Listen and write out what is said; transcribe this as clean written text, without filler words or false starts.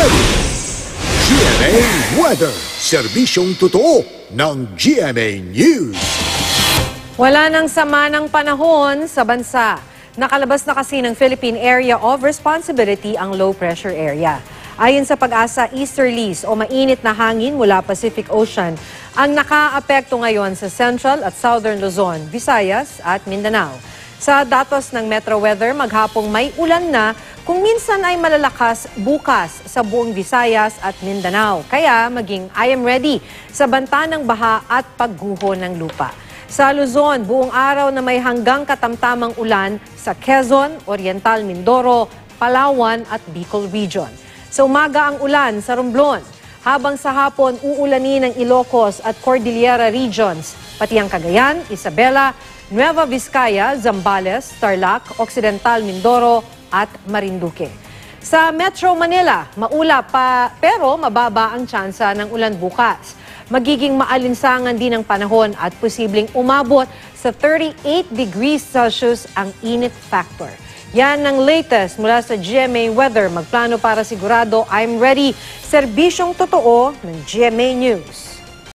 ready! GMA Weather, serbisyong totoo ng GMA News. Wala nang sama ng panahon sa bansa. Nakalabas na kasi ng Philippine Area of Responsibility ang low pressure area. Ayon sa pag-asa, easterlies o mainit na hangin mula Pacific Ocean ang nakaapekto ngayon sa Central at Southern Luzon, Visayas at Mindanao. Sa datos ng Metro Weather, maghapong may ulan na kung minsan ay malalakas bukas sa buong Visayas at Mindanao. Kaya maging I am ready sa banta ng baha at pagguho ng lupa. Sa Luzon, buong araw na may hanggang katamtamang ulan sa Quezon, Oriental Mindoro, Palawan at Bicol Region. Sa umaga ang ulan sa Romblon, habang sa hapon uulanin ng Ilocos at Cordillera Regions, pati ang Cagayan, Isabela, Nueva Vizcaya, Zambales, Tarlac, Occidental Mindoro at Marinduque. Sa Metro Manila, maulap pa pero mababa ang tsansa ng ulan bukas. Magiging maalinsangan din ang panahon at posibleng umabot sa 38 degrees Celsius ang init factor. Yan ang latest mula sa GMA Weather. Magplano para sigurado, I'm ready. Serbisyong totoo ng GMA News.